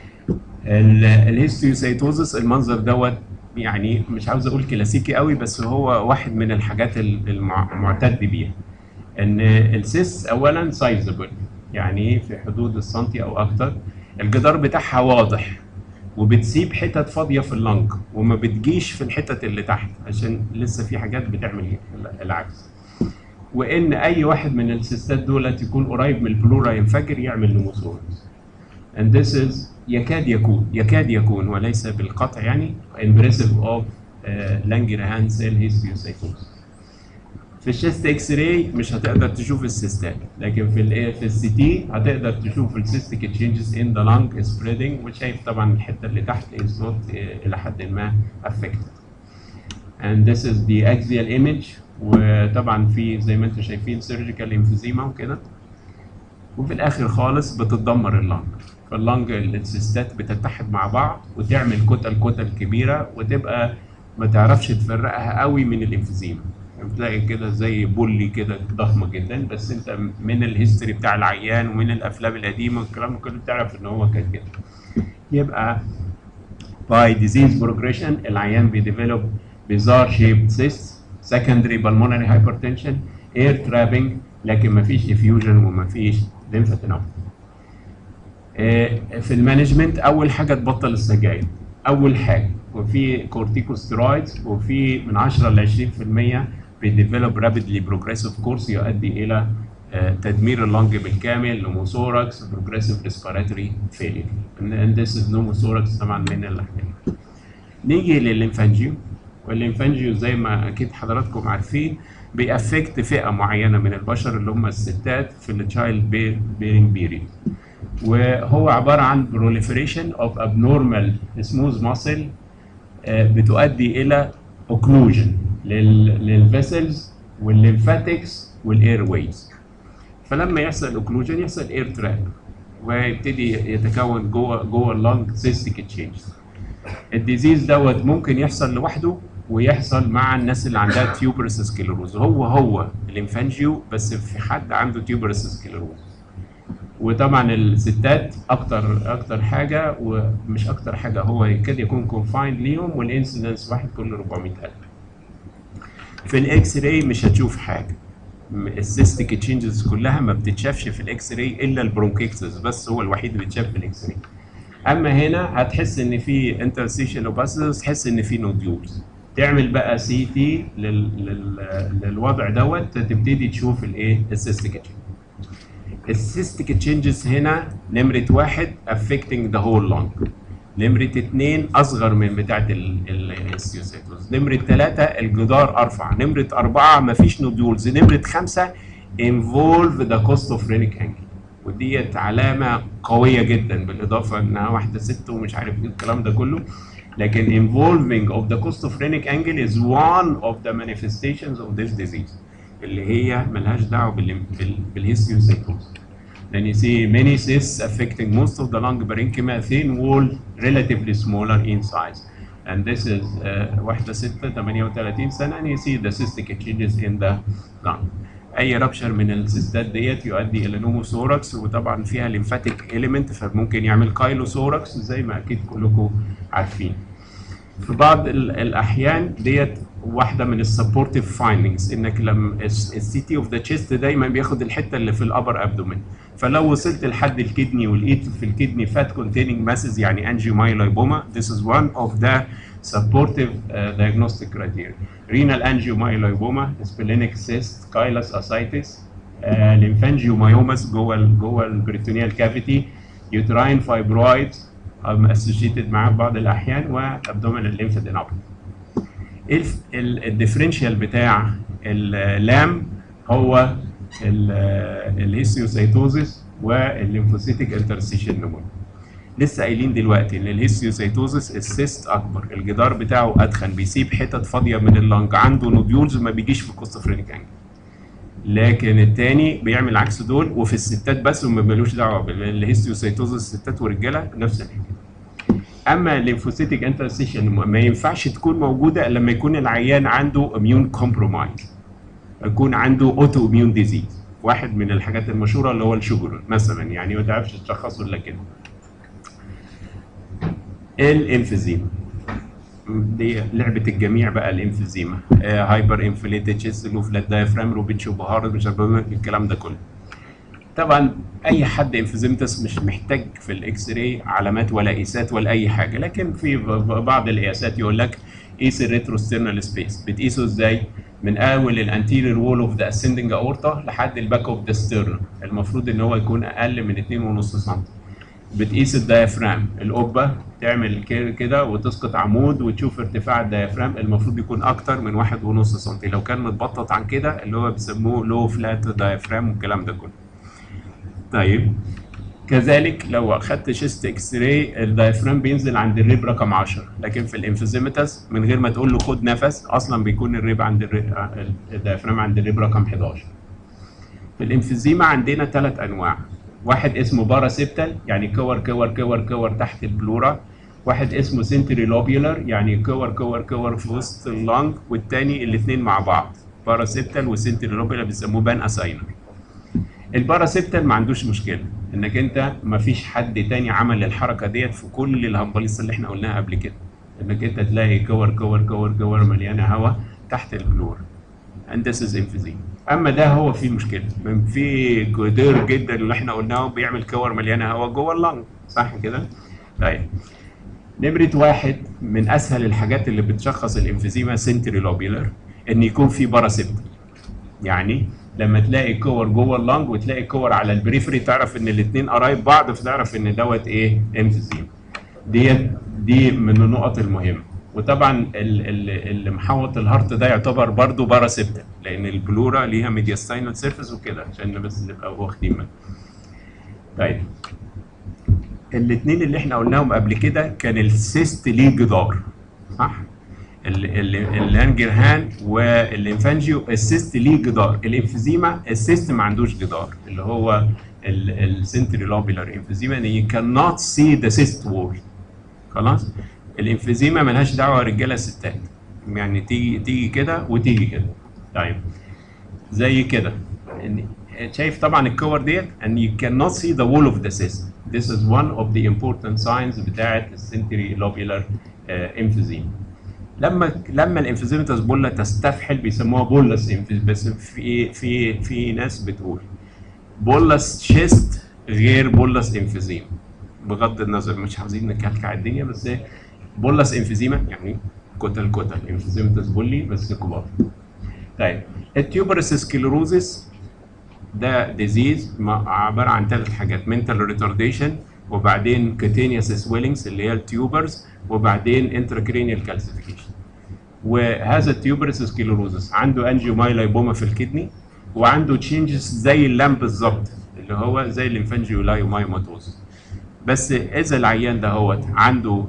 الهيستيوسايتوزس المنظر دوت يعني مش عاوز اقول كلاسيكي قوي، بس هو واحد من الحاجات المعتد بيها. ان السيس اولا سايزبل، يعني في حدود السنتي او اكتر، الجدار بتاعها واضح وبتسيب حتت فاضيه في اللنج وما بتجيش في الحتت اللي تحت عشان لسه في حاجات بتعمل العكس. وان اي واحد من السيستات دولت يكون قريب من البلورا ينفجر يعمل نوموثوركس. and this is يكاد يكون وليس بالقطع يعني impressive of Langerhans cell histiocytosis. في الشيست اكس راي مش هتقدر تشوف السيستات، لكن في السي تي هتقدر تشوف السيستيك تشينجز ان ذا لانج سبريدنج، وشايف طبعا الحته اللي تحت از نوت الى حد ما افكتد. and this is the axial image، وطبعا في زي ما انتم شايفين سيرجيكال انفيزيما وكده، وفي الاخر خالص بتتدمر اللنج. فاللنج السيستات بتتحد مع بعض وتعمل كتل كبيره، وتبقى ما تعرفش تفرقها قوي من الانفيزيما. بتلاقي كده زي بولي كده ضخمه جدا، بس انت من الهيستوري بتاع العيان ومن الافلام القديمه والكلام كله تعرف ان هو كان كده. يبقى by disease progression العيان بيديفلوب bizarre shaped cysts، secondary pulmonary hypertension، air trapping، لكن ما فيش effusion وما فيش lymphadenopathy. في المانجمنت اول حاجه تبطل السجاير، اول حاجه، وفي كورتيكوستيرويدز، وفي من 10 ل 20% بيديفلوب رابيدلي بروجريسيف كورس يؤدي الى تدمير اللنج بالكامل، نوموثوركس، بروجريسيف ريسبيراتوري فيلير. and this is نوموثوركس طبعا من الحاجات. نيجي للليمفانجيو، والليمفانجيو زي ما اكيد حضراتكم عارفين بيأفكت فئه معينه من البشر اللي هم الستات في التشايلد بيرنج بيريد، وهو عباره عن proliferation of abnormal smooth muscle بتؤدي الى occlusion للفيسلز والليمفاتكس والاير ويز. فلما يحصل اوكلوجن يحصل اير تراب، ويبتدي يتكون جوه اللنج سيستيك تشينجز. الديزيز دوت ممكن يحصل لوحده ويحصل مع الناس اللي عندها تيوبرس سكليروز، هو الانفانجيو بس في حد عنده تيوبرس سكليروز. وطبعا الستات اكتر حاجه، ومش اكتر حاجه، هو يكاد يكون كونفايند ليهم، والانسيدنس واحد كل 400,000. في الاكس راي مش هتشوف حاجه، السيستيك تشينجز كلها ما بتتشافش في الاكس راي الا البرونكيكسس بس هو الوحيد اللي بيتشاف في الاكس راي. اما هنا هتحس ان في انترستيشن اوباسيس، تحس ان في نوديولز، تعمل بقى سي تي للوضع دوت، تبتدي تشوف الايه السيستيك تشينجز. السيستيك تشينجز هنا نمره 1 affecting the whole lung، نمرة 2 أصغر من بتاعة الهيستيوسايتوز، نمرة 3 الجدار أرفع، نمرة 4 مفيش نوديولز، نمرة 5 involve the costophrenic angle، وديت علامة قوية جدا، بالإضافة إنها واحدة ست ومش عارف إيه الكلام ده كله، لكن involving of the costophrenic angle is one of the manifestations of this disease اللي هي ملهاش دعوة بالهيستيوسايتوز. Then you see many cysts affecting most of the lung parenchyma, thin wall, relatively smaller in size. and this is واحدة 6 38 سنة and you see the cystic changes in the lung. أي رابشر من السيستات ديت يؤدي إلى نوموثوركس، وطبعا فيها ليمفاتيك إيليمنت فممكن يعمل كايلوثوركس زي ما أكيد كلكم عارفين. في بعض الأحيان ديت واحدة من السبورتيف فايندنجز، إنك لما السي تي أوف ذا تشيست دايما بياخد الحتة اللي في الأبر أبدومين، فلو وصلت لحد الكدني ولقيت في الكدني فات كونتيننج ماسز يعني انجيومايلوبوما، this is one of the supportive diagnostic criteria. renal angiomyolipoma, splenic cyst, chylous ascites, lymphangiomayomas جوه البريتونيال كافيتي، uterine fibroids associated معاه في بعض الاحيان، وابدومينال lymphadenopathy. الديفرنشال بتاع اللام هو الهيستيوسايتوزيس والليمفوسيتيك انترستيشن نمونيا. لسه قايلين دلوقتي ان الهيستيوسايتوزيس السيست اكبر، الجدار بتاعه ادخن، بيسيب حتت فاضيه من اللنج، عنده نوديولز ما بيجيش في الكوستوفرينيك انجل. لكن الثاني بيعمل عكس دول، وفي الستات بس وما ملوش دعوه بالهيستيوسايتوزيس الستات والرجاله نفس الحكايه. اما الليمفوسيتيك انترستيشن ما ينفعش تكون موجوده لما يكون العيان عنده اميون كومبرومايز، يكون عنده اوتو اميون ديزيز. واحد من الحاجات المشهوره اللي هو الشجر مثلا، يعني ما تعرفش تشخصه الا كده. الانفيزيما دي لعبه الجميع بقى، الانفيزيما هايبر انفليتد تشيست، لو فلات دايفرام، روبيتشو بهارد، مش الكلام ده كله. طبعا اي حد انفيزيمتس مش محتاج في الاكس راي علامات ولا قياسات ولا اي حاجه، لكن في بعض القياسات يقول لك قيس الريتروسترنال سبيس. بتقيسه ازاي؟ من اول الانتيريور وول اوف ذا اسندنج اورتا لحد الباك اوف ذا ستيرن، المفروض ان هو يكون اقل من 2.5 سم. بتقيس الدايفرام، القبه تعمل كده وتسقط عمود وتشوف ارتفاع الدايفرام، المفروض يكون اكتر من 1.5 سم، لو كان متبطط عن كده اللي هو بيسموه لو فلات دايفرام والكلام ده كله. طيب كذلك لو اخدت شيست اكس راي الدايفرام بينزل عند الريب رقم 10، لكن في الانفيزيمتس من غير ما تقول له خد نفس اصلا بيكون الريب عند الدايفرام عند الريب رقم 11. في الانفيزيما عندنا 3 انواع، واحد اسمه باراسيبتال يعني كور كور كور كور تحت البلورا، واحد اسمه سنتري لوبيولار يعني كور كور كور في وسط اللنج، والثاني الاثنين مع بعض باراسيبتال وسنتري لوبيولار بيسموه بان اساينر. الباراسيبتال ما عندوش مشكله، انك انت ما فيش حد تاني عمل الحركه ديت في كل الهمبليس اللي احنا قلناها قبل كده، انك انت تلاقي كور كور كور كور مليانه هواء تحت البلور. and this is emphysema. اما ده هو فيه مشكله، في كتير جدا اللي احنا قلناه بيعمل كور مليانه هواء جوه اللنج، صح كده؟ طيب نمره واحد من اسهل الحاجات اللي بتشخص الانفيزيما سنتري لوبيولار ان يكون في باراسيبتال. يعني لما تلاقي كور جوه اللنج وتلاقي كور على البريفري تعرف ان الاثنين قرايب بعض، فتعرف ان دوت ايه؟ انفيزيما. دي من النقط المهمه. وطبعا اللي محوط الهارت ده يعتبر برضه باراسيبتال، لان البلورا ليها ميدياستاينال سيرفيس وكده، عشان بس نبقى واخدين بالنا. طيب الاثنين اللي احنا قلناهم قبل كده كان السيست ليه جدار، صح؟ اللانجرهان والليمفانجيو السيست ليه جدار، الانفيزيما السيست ما عندوش جدار، اللي هو السنتري لوبيولار انفيزيما ان يو كان نوت سي ذا سيست وول. خلاص؟ الانفيزيما ملهاش دعوه رجاله ستات، يعني تيجي كده وتيجي كده. طيب زي كده شايف طبعا الكور ديت and you cannot see the wall of the cyst. This is one of the important signs بتاعت السنتري لوبيولار emphysema. لما الانفيزيمتس بولا تستفحل بيسموها بولس، بس في ناس بتقول بولس شيست غير بولس انفيزيما، بغض النظر مش عاوزين نكلكع الدنيا، بس بولس انفيزيما يعني كتل انفيزيمتس بولي بس كبار. طيب التيوبرس سكليروزيس ده ديزيز عباره عن 3 حاجات، منتال ريتارديشن، وبعدين كوتينيوس سويلنجز اللي هي التيوبرز، وبعدين انتراكرينيال كالسيفيكيشن. وهذا التيوبرس سكليروزيس عنده انجيومايلوبوما في الكدني، وعنده تشينجز زي اللام بالظبط اللي هو زي الليمفانجيولايومايوماتوز. بس اذا العيان ده هو عنده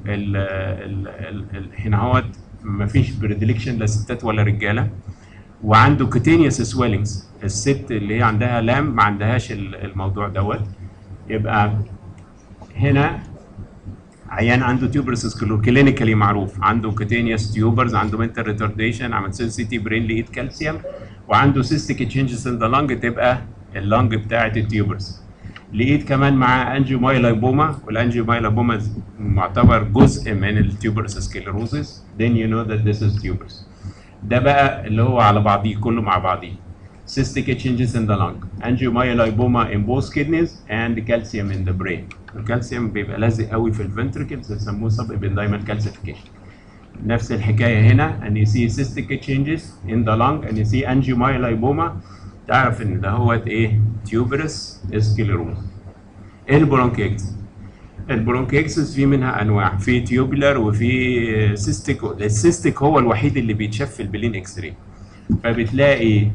هنا هو ما فيش بريدليكشن لا ستات ولا رجاله، وعنده كوتينيوس سويلنجز، الست اللي هي عندها لام ما عندهاش الموضوع دوت، يبقى هنا عيان عنده تيوبرس سكلور كلينيكالي معروف، عنده كوتينيوس تيوبرز، عنده منتال ريتارديشن، عمل سنسيتي برين لقيت كالسيوم، وعنده سيستيك تشينجز ان ذا لانج، تبقى اللانج بتاعه التيوبرز. لقيت كمان معاه انجيومايلوبوما، والانجيومايلوبوما معتبر جزء من التيوبرس سكليروزس، then you know that this is tuberous. ده بقى اللي هو على بعضيه كله مع بعضيه. Cystic changes in the lung, angiomyolipoma in both kidneys and calcium in the brain. الكالسيوم بيبقى لازق قوي في الفنتركلز، بيسموه subependymal calcification. نفس الحكايه هنا، ان يسي cystic changes in the lung and يسي angiomyolipoma، تعرف ان ده هو ايه؟ tuberous sclerosis. ايه البرونكيكتس؟ البرونكيكتس في منها انواع، في تيوبولار وفي سيستيك. السيستيك هو الوحيد اللي بيتشاف في البلين اكس راي، فبتلاقي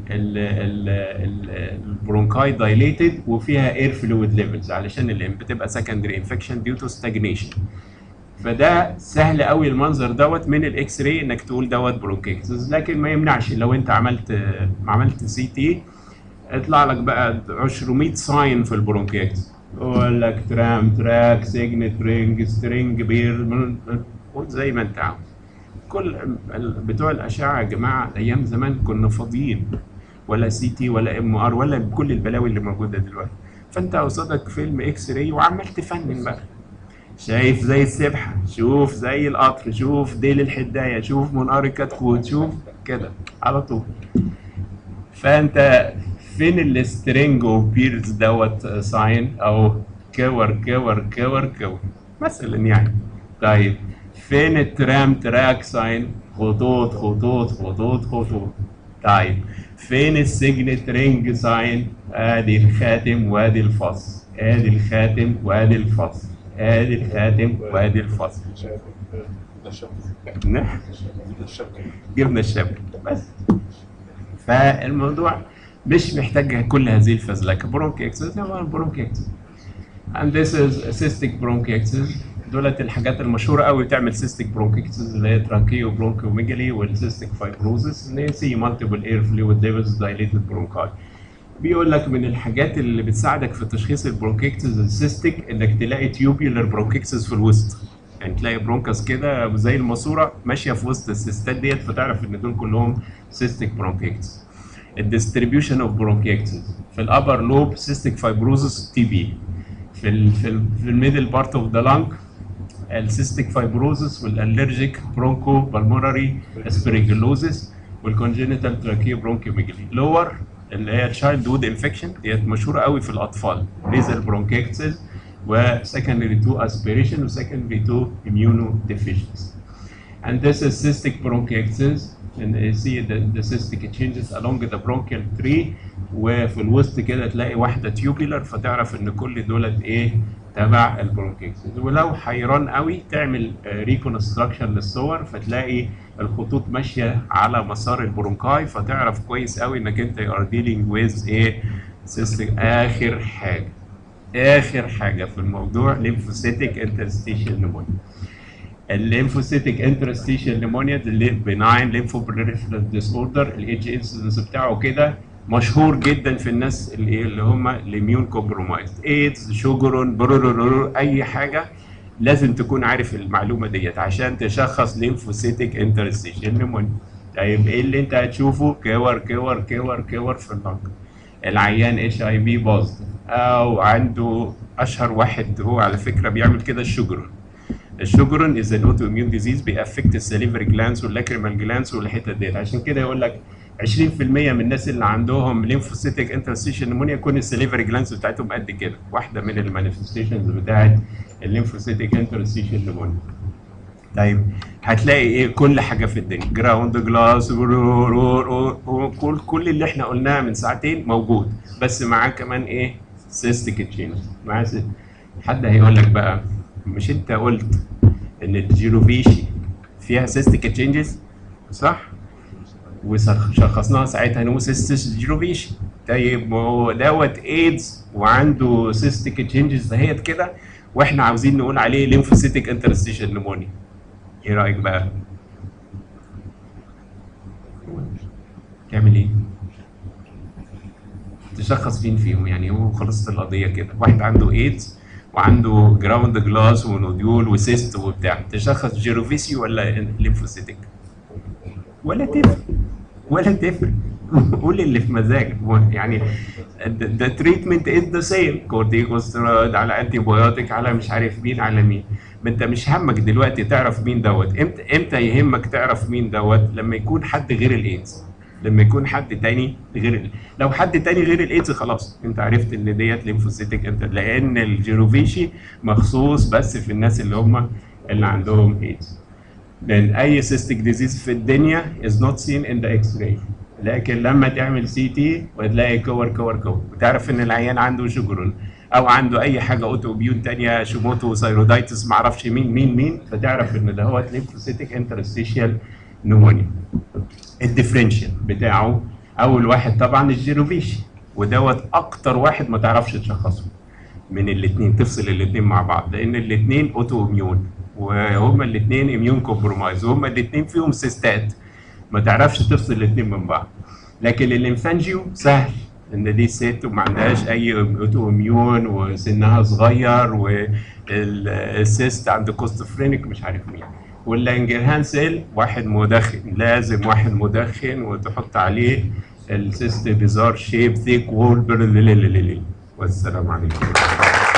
البرونكاي دايليتد وفيها اير فلويد ليفلز، علشان بتبقى سكندري انفكشن ديو تو ستاجنيشن. فده سهل قوي المنظر دوت من الاكس راي انك تقول دوت برونكيكتس، لكن ما يمنعش لو انت عملت سي تي يطلع لك بقى 200 ساين في البرونكيكتس، يقول لك ترام، تراك، سيجنت، رينج، سترينج، بير، زي ما انت عاوز. كل بتوع الاشعه يا جماعه ايام زمان كنا فاضيين، ولا سي تي ولا ام ار ولا كل البلاوي اللي موجوده دلوقتي. فانت قصادك فيلم اكس راي وعمال تفنن بقى، شايف زي السبحه، شوف زي القطر، شوف ديل الحدايه، شوف منقار الكتكوت، شوف كده على طول. فانت فين السترينج اوف بيرز دوت ساين، او كور كور كور كور مثلا يعني. طيب فين الترام تراك ساين؟ خطوط خطوط خطوط خطوط. طيب فين السيجنت رينج ساين؟ ادي الخاتم وادي الفص، ادي الخاتم وادي الفص، ادي الخاتم وادي الفص. جبنا الشبكه بس. فالموضوع مش محتاج كل هذه الفزلكه. برونكيكتس هو البرونكيكتس. and this is cystic bronchiectasis. دولت الحاجات المشهوره قوي بتعمل cystic bronchiectasis، اللي هي ترانكيو برونكيوميجالي والcystic fibrosis، ان هي سي multiple air fluid levels dilated bronchi. بيقول لك من الحاجات اللي بتساعدك في تشخيص البرونكيكتس السيستيك انك تلاقي تيوبولار برونكيكتس في الوسط، يعني تلاقي برونكس كده زي الماسوره ماشيه في وسط السيستات ديت، فتعرف ان دول كلهم سيستيك برونكيكتس. الديستريبيوشن اوف برونكيكتس في الابر لوب سيستيك فايبروزس تي بي، في الميدل بارت اوف ذا لانج السيستيك فايبروزس والالرجيك برونكو بالمونري اسبريجلوزس والكونجينيتال تراكيو برونكيوميجالي. لور اللي هي تشايلد وود انفكشن ديت مشهوره قوي في الاطفال، نيزل برونكيكتس وسكندري تو اسبيريشن وسكندري تو immunodeficiency. And this is cystic bronchiectasis, and you see the cystic changes along the bronchial tree، وفي الوسط كده تلاقي واحده tubular، فتعرف ان كل دولت ايه؟ تبع البرونكيكتس. ولو حيران قوي تعمل ريكونستراكشن للصور، فتلاقي الخطوط ماشيه على مسار البرونكاي، فتعرف كويس قوي انك انت are dealing with ايه؟ cystic. اخر حاجه في الموضوع lymphocytic interstitial pneumonia. الليمفوسيتك انترستيشال نيمونيا اللي بناين ليمفوبريفرال ديس اوردر، الايدج انسيدنس بتاعه كده مشهور جدا في الناس اللي هم الاميون كومبرومايزد، ايدز، شوجرون، اي حاجه لازم تكون عارف المعلومه ديت عشان تشخص ليمفوسيتك انترستيشال نيمونيا. طيب ايه اللي انت هتشوفه؟ كور كور كور كور في اللنج. العيان اتش اي بي بوزيتيف، او عنده اشهر واحد هو على فكره بيعمل كده الشوجرون. الشوجرون از ان اوتو اميون ديزيز بيأفكت السليفري جلانس واللاكريمال جلانس والحتت ديت، عشان كده يقول لك 20% من الناس اللي عندهم ليمفوسيتك انترستيشن نيمونيا يكون السليفري جلانس بتاعتهم قد كده، واحده من المانيفستيشنز بتاعت الليمفوسيتك انترستيشن نيمونيا. طيب هتلاقي ايه؟ كل حاجه في الدنيا، جراوند جلاس، كل اللي احنا قلناه من ساعتين موجود، بس معاه كمان ايه؟ سيستيك تشينج. معاه حد هيقول لك بقى مش انت قلت ان الجيروفيشي فيها سيستيك تشينجز صح؟ وشخصناها ساعتها نو سيستيك جيروفيشي. طيب ما هو دوت ايدز وعنده سيستيك تشينجز دهيت كده، واحنا عاوزين نقول عليه ليمفوسيتك انترستيشن نيمونيا. ايه رايك بقى؟ تعمل ايه؟ تشخص فين فيهم؟ يعني هو خلصت القضيه كده، واحد عنده ايدز وعنده جراوند جلاس ونوديول وسيست وبتاع، تشخص جيروفيسي ولا ليمفوسيتك؟ ولا تفرق، ولا تفرق. قول اللي في مزاجك يعني. the treatment is the same، كورتيكوستيرويد على انتي بايوتيك على مش عارف مين على مين. ما انت مش همك دلوقتي تعرف مين دوت. امتى يهمك تعرف مين دوت؟ لما يكون حد غير الايدز، لما يكون حد تاني غير لو حد تاني غير الايدز خلاص انت عرفت ان ديت ليمفوسيتك انت، لان الجيروفيشي مخصوص بس في الناس اللي عندهم ايدز. لان اي سيستيك ديزيز في الدنيا is not seen in the X-ray، لكن لما تعمل سي تي وتلاقي كور وتعرف ان العيان عنده شجرون او عنده اي حاجه اوتو بيون ثانيه، شيموتو ثايرودايتس ما اعرفش مين، فتعرف ان ده هو ليمفوسيتك انترستيشيال نمونيا. الديفرنشال بتاعه اول واحد طبعا الجيروفيشي، ودوت اكتر واحد ما تعرفش تشخصه من الاثنين، تفصل الاثنين مع بعض، لان الاثنين اوتو اميون وهما الاثنين اميون كومبرومايز وهما الاثنين فيهم سيستات، ما تعرفش تفصل الاثنين من بعض. لكن الليمفانجيو سهل، ان دي ست وما عندهاش اي اوتو اميون وسنها صغير والسيست عند كوستوفرينيك مش عارف مين. واللانجرهان سيل واحد مدخن، لازم واحد مدخن وتحط عليه السيست بيزار شيب ثيك وول. والسلام عليكم.